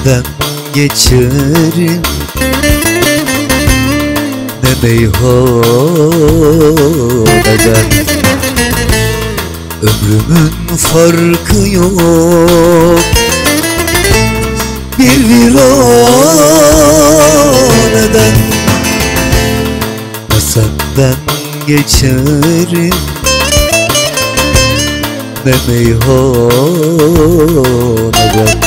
senden geçerim, ne meyhaneden. Ömrümün farkı yok bir viraneden. Ne senden geçerim, ne meyhaneden.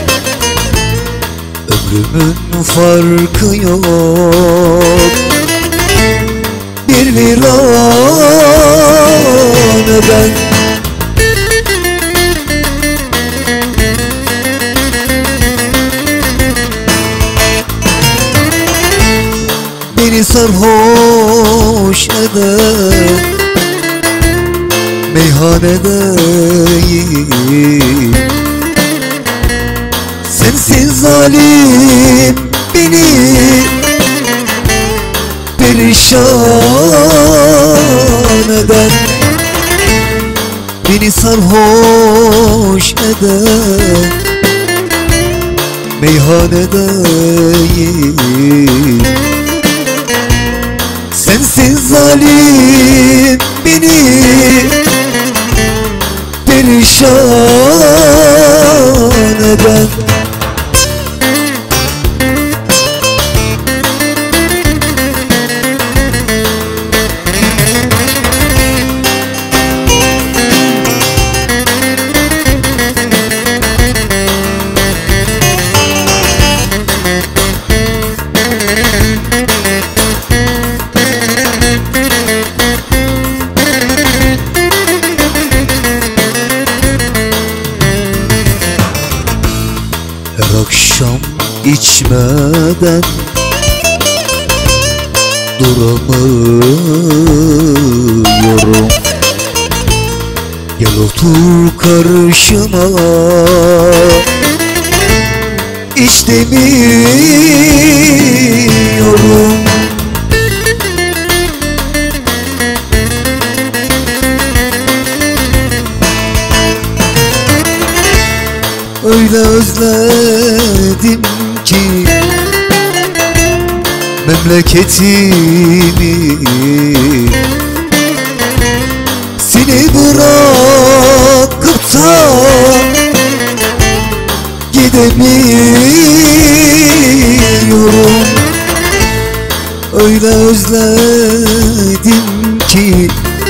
Ömrümün farkı yok bir viraneden. Beni sarhoş eder meyhanedeyim. Sensiz zalim beni perişan eden. Beni sarhoş eder meyhanedeyim. Sensiz zalim beni perişan eden. Her akşam içmeden duramıyorum. Gel otur karşıma, iç demiyorum. Öyle özledim ki memleketimi, seni bırakıp da gidemiyorum. Öyle özledim ki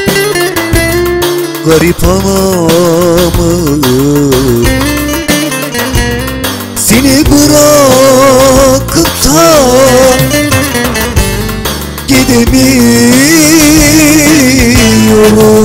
garip anamı, seni bırakıp da gidemiyorum.